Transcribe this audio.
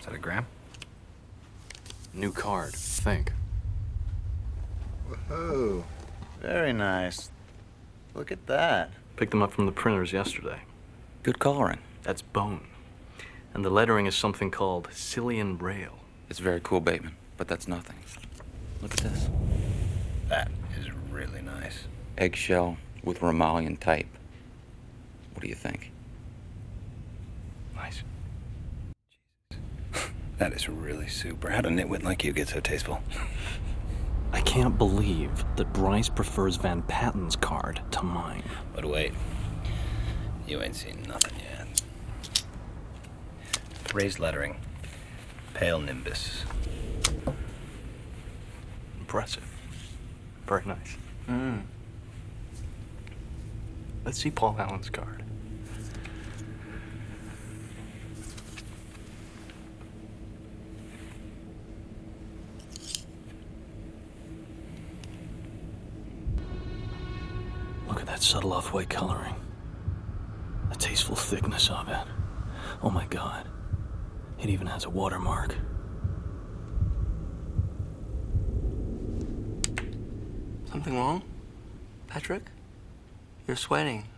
Is that a gram? New card, think. Whoa, very nice. Look at that. Picked them up from the printers yesterday. Good coloring. That's bone. And the lettering is something called Cillian Rail. It's very cool, Bateman, but that's nothing. Look at this. That is really nice. Eggshell with Romalian type. What do you think? Nice. That is really super. How'd a nitwit like you get so tasteful? I can't believe that Bryce prefers Van Patten's card to mine. But wait, you ain't seen nothing yet. Raised lettering, pale nimbus. Impressive. Very nice. Let's see Paul Allen's card. Look at that subtle off-white coloring. The tasteful thickness of it. Oh my God. It even has a watermark. Something wrong? Patrick? You're sweating.